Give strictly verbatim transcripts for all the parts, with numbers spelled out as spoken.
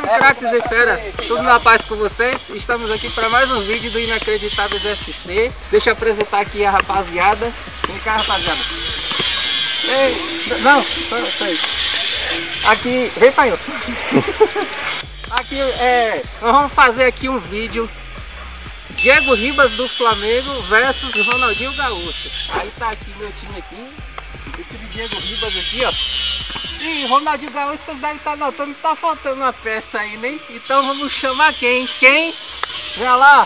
Salve, craques e feras! Tudo na paz com vocês? Estamos aqui para mais um vídeo do Inacreditáveis F C. Deixa eu apresentar aqui a rapaziada. Vem cá, rapaziada. Ei, não, só isso. Aqui, vem, pai. Aqui, é, nós vamos fazer aqui um vídeo. Diego Ribas do Flamengo versus Ronaldinho Gaúcho. Aí tá aqui meu time aqui. O time Diego Ribas aqui, ó. E Ronaldinho Gaúcho, vocês devem estar notando que tá faltando uma peça aí, né? Então vamos chamar quem? Quem? Vai lá!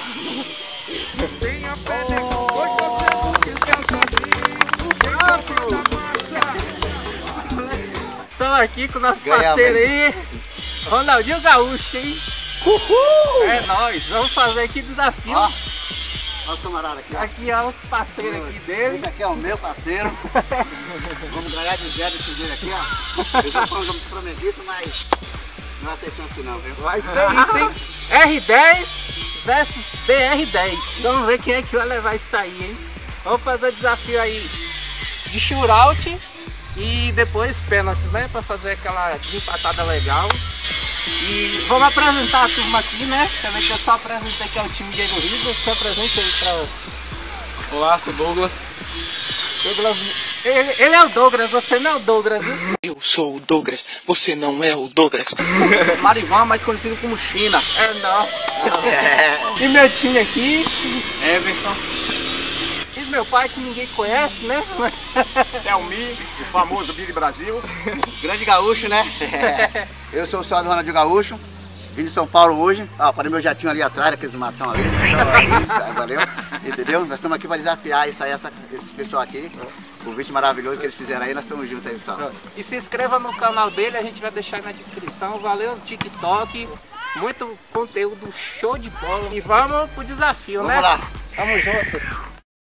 Estamos aqui com o nosso parceiro aí, Ronaldinho Gaúcho, hein? Uhul! É nóis, vamos fazer aqui desafio. Ó, ó os camaradas aqui. Ó. Aqui ó, os parceiros aqui dele. Esse aqui é o meu parceiro. Vamos ganhar de zero esse dele aqui, ó. Eu já fui prometido, mas não é atenção assim não, viu? Vai ser isso, hein? R dez versus D R dez. Vamos ver quem é que vai levar isso aí, hein? Vamos fazer o desafio aí de shootout e depois pênaltis, né? Pra fazer aquela desempatada legal. E vamos apresentar a turma aqui, né? Também que eu só apresentei aqui ao time Diego Ribas. Se apresente aí pra... Olá, sou Douglas. Douglas. Ele, ele é o Douglas, você não é o Douglas, viu? Eu sou o Douglas, você não é o Douglas. Marivan, mais conhecido como China. É, não. não. E meu time aqui, Everton. E meu pai que ninguém conhece, né? Telmi, o famoso Billy Brasil. Grande gaúcho, né? Eu sou o sócio do Ronaldinho Gaúcho. Vim de São Paulo hoje. Ó, parei meu jatinho ali atrás, aqueles matão ali. Isso, valeu. Entendeu? Nós estamos aqui para desafiar isso aí, essa, esse pessoal aqui. O vídeo maravilhoso que eles fizeram aí, nós estamos juntos aí, pessoal. E se inscreva no canal dele, a gente vai deixar aí na descrição. Valeu, TikTok. Muito conteúdo show de bola. E vamos pro desafio, vamos né? Vamos lá. Tamo junto.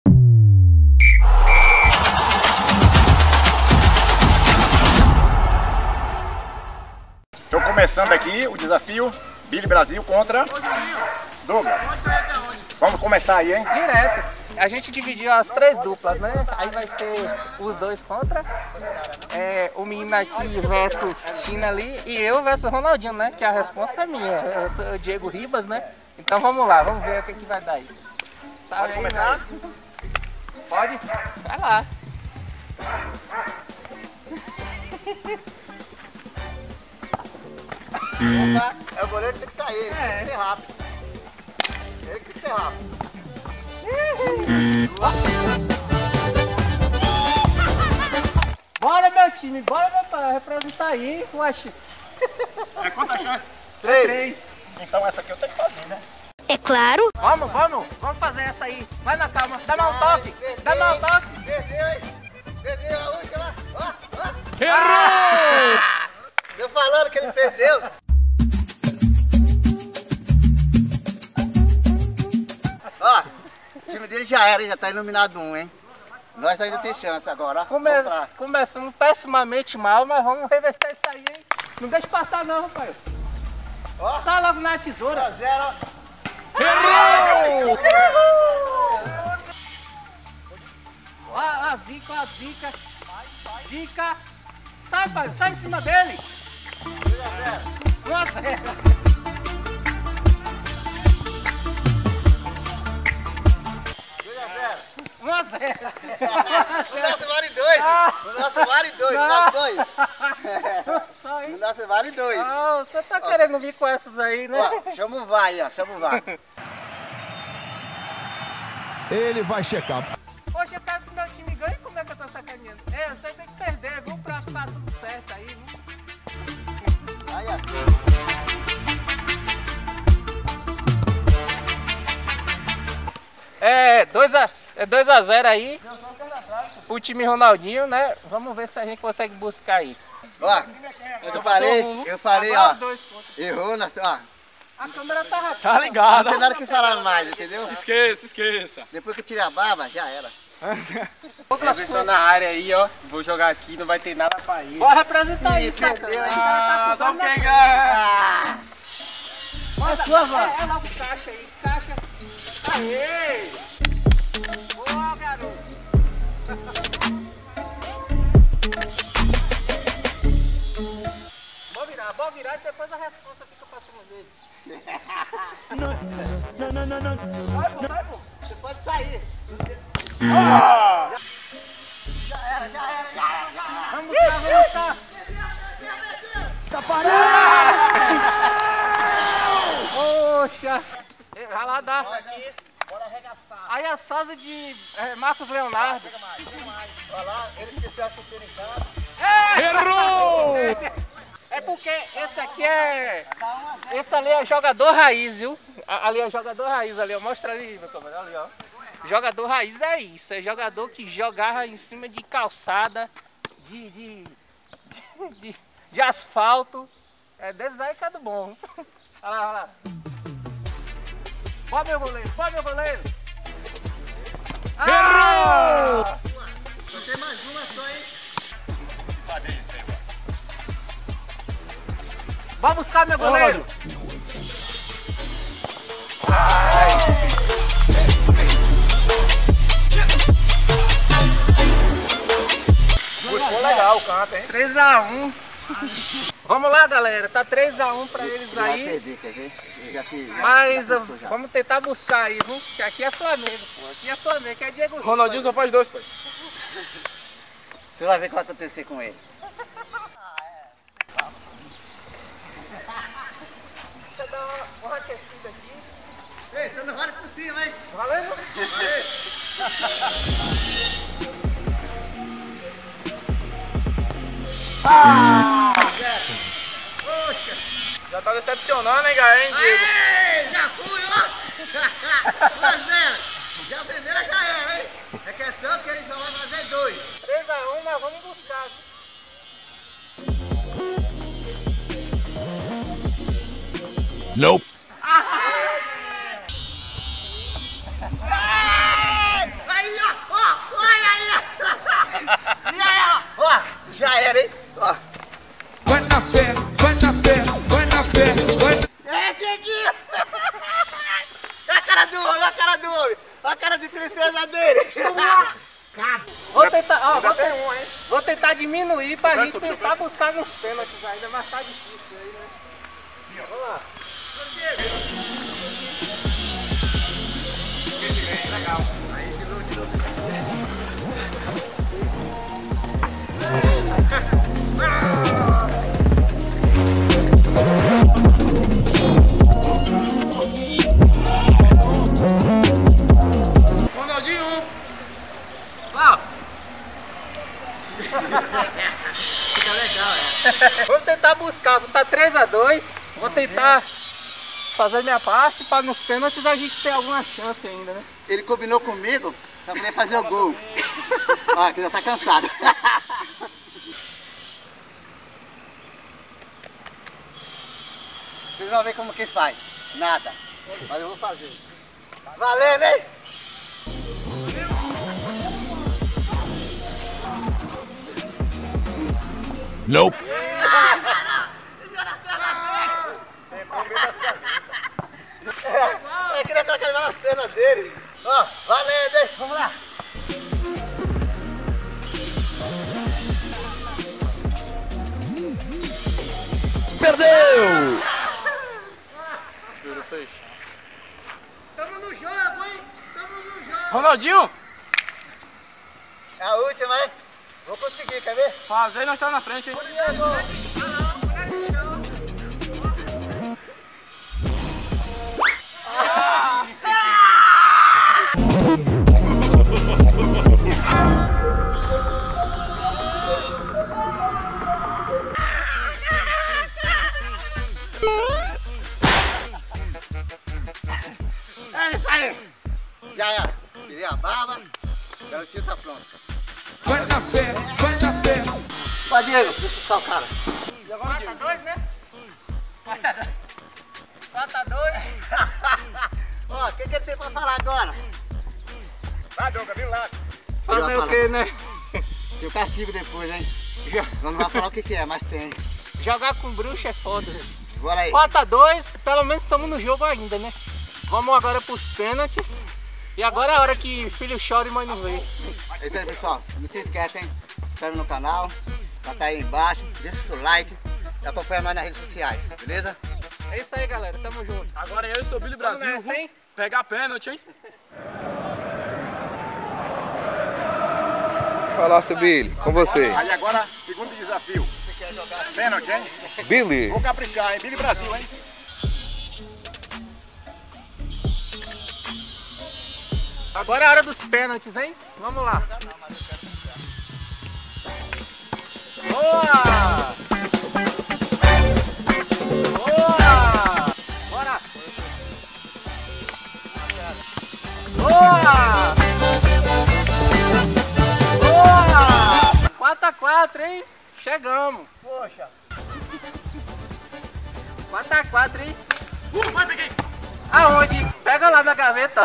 Estou começando aqui o desafio Billy Brasil contra Douglas. Vamos começar aí, hein? Direto. A gente dividiu as três duplas, né? Aí vai ser os dois contra. É, o menino aqui versus China ali. E eu versus Ronaldinho, né? Que a resposta é minha. Eu sou o Diego Ribas, né? Então vamos lá, vamos ver o que, que vai dar aí. Sabe Pode aí, começar? né? Pode? Vai lá. Opa, é o goleiro que tem que sair, ele É. tem que ser rápido. Ele tem que ser rápido. Bora, meu time, bora, meu pai, representar aí, Uaxi. É quanta chance? Três. Três. Então essa aqui eu tenho que fazer, né? É claro. Vamos, vamos, vamos fazer essa aí. Vai na calma, dá mal um toque, dá mal um toque. Perdeu, hein? Perdeu a última lá. Ó, ó. Errou! Eu falando que ele perdeu. Ó, o time dele já era, já tá iluminado um, hein? Nós ainda tem chance agora, ó. Come Vamos lá. começamos pessimamente mal, mas vamos reverter isso aí, hein? Não deixa passar não, rapaz. Ó. Sai logo na tesoura. Zero, ó. Errou! Ó a zica, ó a zica. Zica. Sai, pai, sai em cima dele. dois a zero. um a zero. dois a zero. um a zero. O nosso vale dois. O nosso vale dois. Não vale dois. Só, hein? O nosso vale dois. Ah, você tá querendo vir com essas aí, né? Ó, chama o V A R aí, ó. Chama o V A R. Ele vai checar. Poxa, eu quero que meu time ganhe, como é que eu tô sacaneando? É, você tem que perder, viu? Pra ficar tudo certo aí, viu? Aí, ó. É, dois a zero aí. O time Ronaldinho, né? Vamos ver se a gente consegue buscar aí. Ó, eu falei, eu falei, ó. Errou, nós, ó. A câmera tá rápida. Tá Não ligado? tem nada que falar mais, entendeu? Esqueça, esqueça. Depois que eu tirei a barba, já era. Everton na área aí, ó. Vou jogar aqui, não vai ter nada pra ir. Pode representar aí, Ih, saca? perdeu, hein? Ah, só né? quem ganha. Ah! É sua, Van. É, é logo caixa aí, caixa. Aê! Boa, garoto. Vou virar, vou virar e depois a resposta fica pra cima dele. Não, não, não, não. Vai, pô, vai, pô. Você pode sair. Ah! Já era, já era, já era, já era. Vamos buscar, vamos buscar. Tá parado! Poxa. Vai lá dar. Bora arregaçar. Aí a Sasa de é, Marcos Leonardo. Chega mais, chega mais. Vai lá, ele esqueceu a chuteira em casa. Errou! É porque esse aqui é... Esse ali é jogador raiz, viu? Ali é jogador raiz, ali, ó. Mostra ali, meu camarada, ali, ó. Jogador raiz é isso, é jogador que jogava em cima de calçada, de, de, de, de, de asfalto. É desses aí que é do bom. Olha lá, olha lá. Bora, meu goleiro, bora, meu goleiro. Errou! Só tem mais uma só, hein? Vai buscar, meu goleiro. Ficou legal o canto, hein? três a um. Vamos lá, galera. Tá três a um pra eles Já aí. perdi, quer ver? Já se, já, Mas já uh, passou já. vamos tentar buscar aí, viu? Que aqui é Flamengo, pô. Aqui é Flamengo, que é Diego Rico. Ronaldinho só faz dois, pai. Você vai ver o que vai acontecer com ele. Deixa eu dar uma, uma aquecida aqui. Ei, você não vale por cima, hein? Valeu? Ah! Já tá decepcionando, hein, Gaé, hein, Diego? Ei, já fui, ó! Mas é, já a primeira já era, hein? É questão que eles vão fazer dois. três a um, mas vamos buscar. Nope. Aí, ó, ó, olha aí, ó! E aí, ó, ó, já era, hein? Ó. Vai na fé, vai na fé, vai na fé, vai. É, Dieguinho! Olha a cara do homem, olha a cara do homem! Olha a cara de tristeza dele! Vou tentar, ó, vou, Tem um, hein? vou tentar diminuir pra Vai, gente subiu, tentar buscar nos pênaltis ainda, mas tá difícil aí, né? Vamos lá. Legal. Aí, de novo, de novo. Ronaldinho! Ó, Fica legal, é. vamos tentar buscar, tá três a dois. Vou tentar fazer minha parte para nos pênaltis a gente ter alguma chance ainda, né? Ele combinou comigo pra poder fazer o gol. Ó, que já tá cansado. Vocês vão ver como que faz. Nada. Mas eu vou fazer. Valendo, hein? Nope. É, eu queria colocar ele nas pernas dele. Ó, valendo, hein? Vamos lá. Perdeu! Espírito fez. Tamo no jogo, hein? Tamo no jogo. Ronaldinho! É a última, hein? Vou conseguir, quer ver? Fazer, nós estamos na frente, hein? É isso aí. Já era. Tirei a barba. Já o tiro tá pronto. Vai na fé, vai na fé. Ó, Diego, deixa eu buscar o cara. quatro a dois, né? quatro a dois. quatro a dois. Ó, o que, que ele tem pra falar agora? Vai, Douglas, vem lá. Fazer o que, né? Tem o castigo depois, hein? Não vai falar o que, que é, mas tem. Jogar com bruxo é foda. Bora aí. quatro a dois, pelo menos estamos no jogo ainda, né? Vamos agora pros pênaltis. E agora é a hora que filho chora e mãe não vê. É isso aí, pessoal. Não se esquecem, se inscreve no canal, tá aí embaixo, deixa o seu like e acompanha nós nas redes sociais, beleza? É isso aí, galera. Tamo junto. Agora eu sou o Billy Brasil. Vamos nessa, hein? Pegar pênalti, hein? Fala, seu Billy, com você. Aí agora, segundo desafio. Pênalti, hein? Billy. Vou caprichar, hein? Billy Brasil, hein? Agora é a hora dos pênaltis, hein? Vamos lá. Boa! Boa! Bora! Boa! Boa! quatro a quatro, hein? Chegamos. Poxa. quatro a quatro, hein? Uh, vai, peguei! Aonde? Pega lá na gaveta.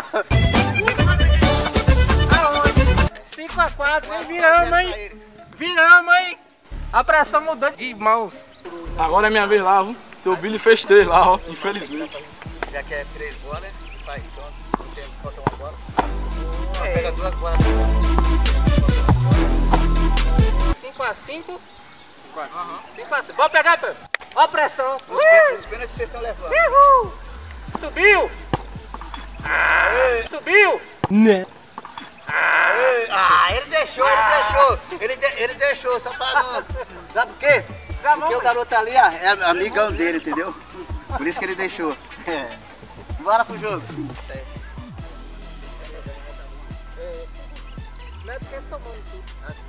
Aonde? cinco a quatro, hein? Viramos, hein? Viramos, hein? A pressão mudou de mãos. Agora é minha vez lá, viu? Seu Billy fez três lá, ó. Infelizmente. Já que é três bolas, faz então, não tem que faltar uma bola. Pega duas bolas. cinco a cinco. cinco a cinco. Vou pegar, Pedro. Ó a pressão. Os pênaltis, os pênaltis vocês estão levando. Uhul. Subiu. Ah, subiu. Né? Ah, ele deixou, ele deixou. Ele, de, ele deixou, só pra não... Sabe por quê? Porque o garoto ali ó, é amigão dele, entendeu? Por isso que ele deixou. É. Bora pro jogo. Não é porque sou mano tudo.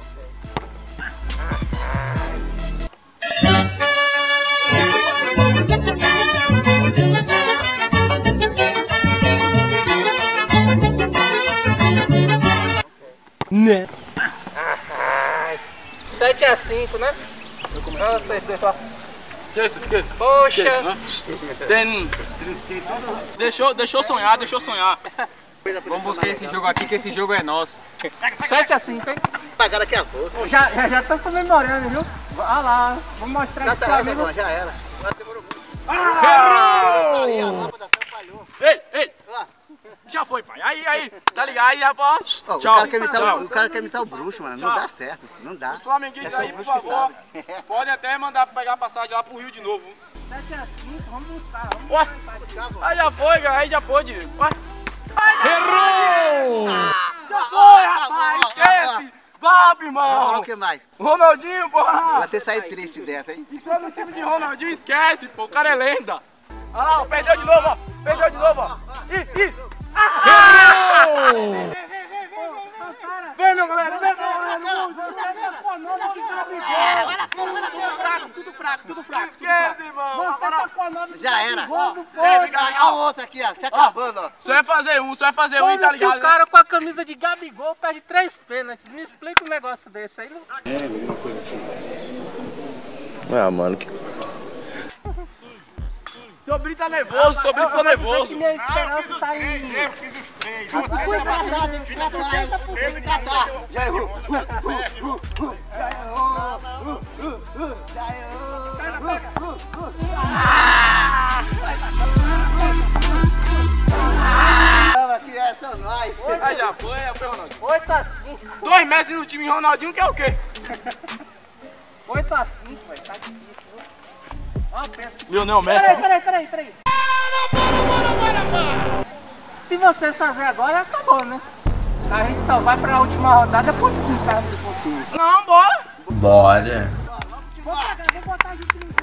Né? sete a cinco, né? Nossa, Esqueça, esqueça. poxa. Esqueça, né? Tem... Deixou, deixou sonhar, deixou sonhar. Vamos buscar esse jogo aqui, que esse jogo é nosso. sete a cinco, hein? Pagar daqui a pouco. Já já já estão comemorando, viu? Olha lá, vou mostrar Já aqui tá pra lá, mim. bom, já era. Agora demorou muito. Errou! Ali a lâmpada atrapalhou. Ei, ei. Ó, Já foi, pai. Aí, aí. Tá ligado? Aí, rapaz. ó, o, Tchau. cara quer imitar, Tchau. o, o cara quer imitar o bruxo, mano. Não Tchau. dá certo. Não dá. Os flamenguistas É só o aí, por bruxo que favor, sabe. pode até mandar pegar passagem lá pro Rio de novo. sete a cinco, vamos buscar. Vamos Ué, aí já foi, cara. Aí já foi, Diego. Ué. Errou! Já foi, rapaz. Esquece. Vabe, Vamos falar o irmão. que mais? Ronaldinho, porra. Vai até sair triste dessa, hein? Entrou no time de Ronaldinho, esquece, pô. O cara é lenda. Olha lá, ó, perdeu de novo, ó. Perdeu de novo, ó. Ih, ih. Errou! Vem, meu galera, vem, meu galera. Tudo fraco, tudo fraco. Esquece, irmão. Agora, Já era. ei, vem cá, Olha a outra aqui, ó. Se acabando, ó. só é fazer um, só é fazer um, Como tá que ligado? o cara com a camisa de Gabigol perde três pênaltis? Me explica um negócio desse aí. Não... Ah, mano, que... Seu Brito tá nervoso, seu Brito tá nervoso. Minha esperança tá em... Eu fiz os três. Já errou. Já errou. Já errou. Aqui é só nós. Aí já foi, aí foi, Ronaldinho. oito a cinco. Dois Messi no time, Ronaldinho quer o quê? oito a cinco, velho. Tá difícil, viu? Ó, pensa. Lionel Messi. Peraí, peraí, peraí, peraí. Se você fazer agora, acabou, né? A gente só vai pra última rodada por cima, tá? Não, bora. Bora. Vou pegar, vou botar a gente no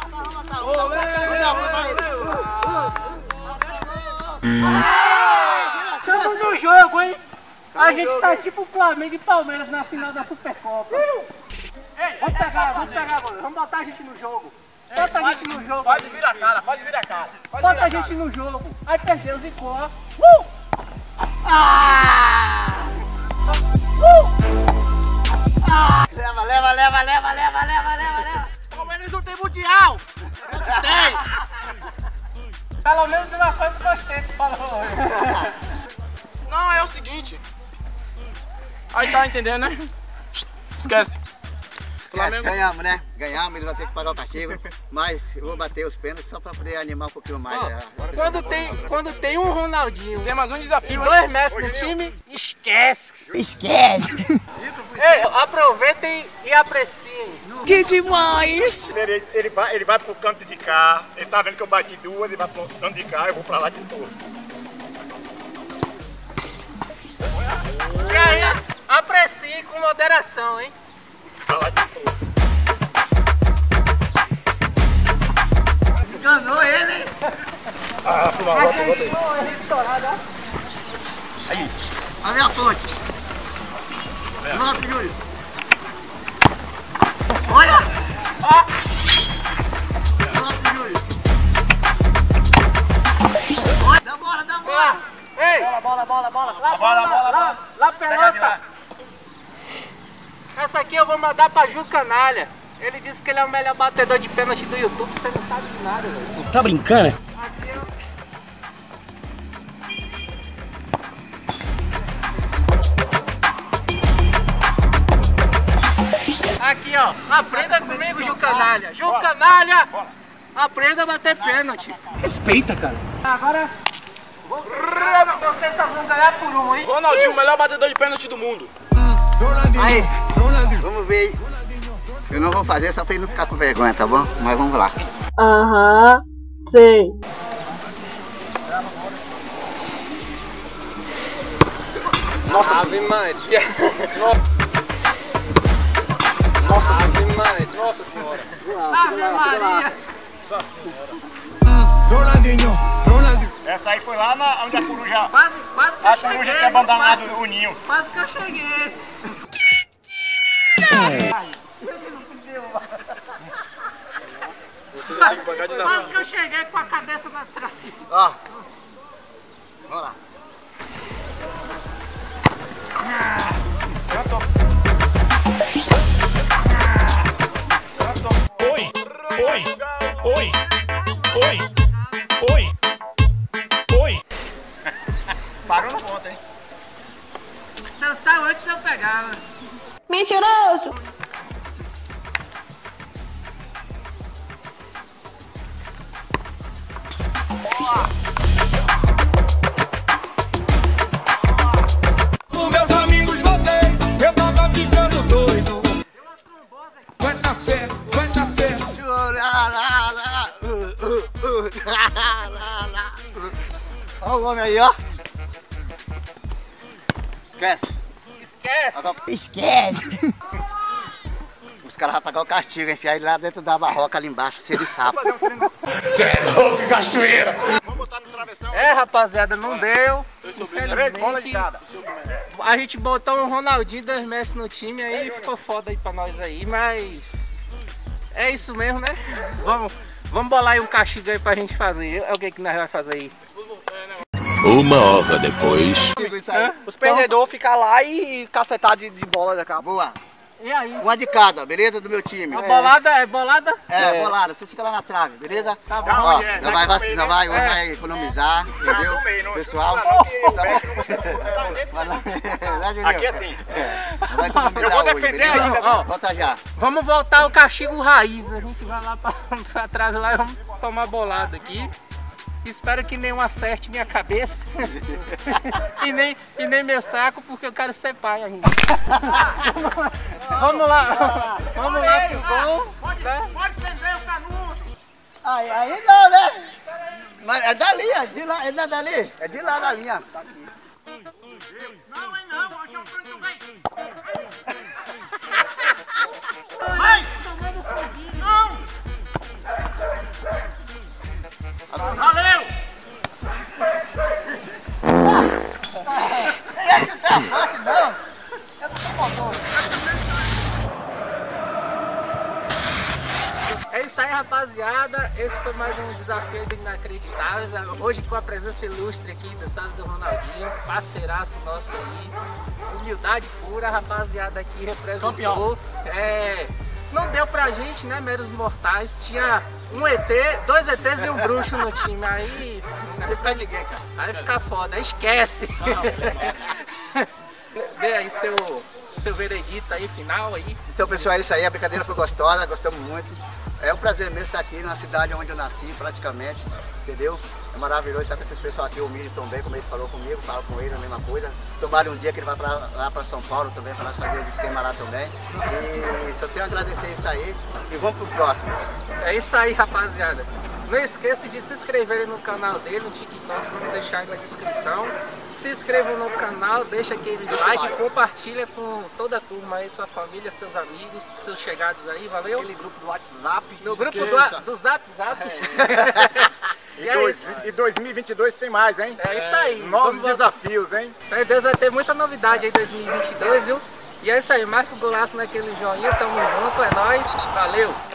Estamos no jogo, hein? A gente tá tipo Flamengo e Palmeiras na final da Supercopa. Vamos pegar, vamos pegar agora. Vamos botar a gente no jogo. Bota a gente no jogo. Faz e vira a cara, faz e vira a cara. Faz e Bota vira a gente no jogo. Aí perdeu, zicou, ó. Uh! Ah! Uh! Ah! Leva, leva, leva, leva, leva, leva, leva, leva. Palmeiras não tem mundial. Outros tem. Pelo menos uma coisa que gostei, tu falou. Não, é o seguinte. Aí tá entendendo, né? Esquece. Esquece, ganhamos, né? Ganhamos, ele vai ter que pagar o castigo. Mas eu vou bater os pênaltis só pra poder animar um pouquinho mais. Ó, né? quando, tem, quando tem um Ronaldinho Tem mais um e desafio. dois Messi no time, esquece. Esquece! Ei, aproveitem e apreciem. Que demais! Ele, ele, vai, ele vai pro canto de cá, ele tá vendo que eu bati duas, ele vai pro canto de cá, eu vou pra lá de novo. E aí, apreciem com moderação, hein? Pra lá de novo. Enganou ele! Ah, fuma, bota, bota aí. Aí, a minha ponte. Volta, Júlio. Olha! Volta, Júlio. Olha, dá bola, dá bola. Ei! Bola, bola, bola. Lá, Bola, lá, bola, lá, bola. lá, Pega de pelota. lá. Essa aqui eu vou mandar pra Ju Canalha. Ele disse que ele é o melhor batedor de pênalti do YouTube, você não sabe de nada, velho. Tá brincando? Aqui, ó. Aqui, ó. Aprenda comigo, Ju Canalha. Ju Canalha! Aprenda a bater pênalti. Respeita, cara. Agora... Não sei se vocês vão ganhar por um, hein? Ronaldinho, o melhor batedor de pênalti do mundo. Aí, vamos ver aí. Eu não vou fazer só pra ele não ficar com vergonha, tá bom? Mas vamos lá. Aham, sei. Nossa, Ave Maria. Nossa, Ave Maria. Nossa senhora. Ave Maria. Ronaldinho, Ronaldinho. Essa aí foi lá na, onde a coruja, Quase, quase que eu a cheguei. coruja tinha abandonado o ninho. Quase que eu cheguei. Quase que eu cheguei com a cabeça na trave. Ó. Vamos lá. Oi, oi, oi, oi, oi, oi. Parou no ponto, hein? Você saiu antes de eu pegar, mano. Mentiroso! Com meus amigos voltei, eu tava ficando doido. Vai na fé, vai na fé. Olha o homem aí, ó. Esquece. Esquece. Esquece. Os caras vão pagar o castigo, enfiar ele lá dentro da barroca ali embaixo, cheio de sapo. Você é louco, cachoeira! Vamos botar no travessão. É, rapaziada, não deu. Três bolas de Infelizmente, cada. a gente botou um Ronaldinho e dois Messi no time, aí ficou foda aí pra nós aí, mas é isso mesmo, né? Vamos, vamos bolar aí um castigo aí pra gente fazer. É o que que nós vamos fazer aí? Uma hora depois. Isso aí. Os perdedores ficam lá e cacetar de, de bola da capa. Boa. E aí? Uma de cada, beleza? Do meu time. A bolada é bolada? É, bolada. Você fica lá na trave, beleza? Tá bom. Ó, é, não vai vai, comer, não né? vai, hoje É. vai economizar, entendeu? comer, não- Pessoal, não, não, que- só pra- Né, Juninho? Aqui assim. É, não vai economizar Eu vou hoje, defender beleza? ainda. Ó, Volta já. vamos voltar ao castigo raiz. A gente vai lá pra, pra trás lá e vamos tomar bolada aqui. Espero que nenhum acerte minha cabeça e, nem, e nem meu saco, porque eu quero ser pai ainda. Vamos lá, vamos lá pro gol. Né? Pode acender o canudo. Aí, aí não, né? Mas é dali, é de lá, é da- dali. É de lá da linha. Não, hein, não. Hoje é o Bruno vem. Vai! Não! Valeu! Ia chutar forte, não. Eu não sou bom. É isso aí, rapaziada. Esse foi mais um desafio do Inacreditáveis. Hoje com a presença ilustre aqui do sócio do Ronaldinho, parceiraço nosso aí. Humildade pura, a rapaziada aqui representou. É, não deu pra gente, né, meros mortais. Tinha um E T, dois E Tês e um bruxo no time. Aí, Não pra ninguém, cara. aí fica foda, esquece. Dê aí seu, seu veredito aí, final aí. Então, pessoal, é isso aí. A brincadeira foi gostosa, gostamos muito. É um prazer mesmo estar aqui na cidade onde eu nasci, praticamente, entendeu? É maravilhoso estar com esses pessoal aqui, humildes também, como ele falou comigo, falo com ele a mesma coisa. Tomara um dia que ele vai pra, lá para São Paulo também, para nós fazer os esquemas lá também. E só tenho a agradecer isso aí e vamos pro próximo. É isso aí, rapaziada. Não esqueça de se inscrever no canal dele, no TikTok, vamos deixar aí na descrição. Se inscreva no canal, deixa aquele deixa like, like, compartilha com toda a turma aí, sua família, seus amigos, seus chegados aí, valeu? Aquele grupo do WhatsApp. No grupo do, do Zap Zap. É. E, é dois, e dois mil e vinte e dois tem mais, hein? É isso aí. Novos vamos... desafios, hein? Meu Deus, vai ter muita novidade aí em dois mil e vinte e dois, viu? E é isso aí, marca o golaço naquele joinha, tamo junto, é nóis, valeu!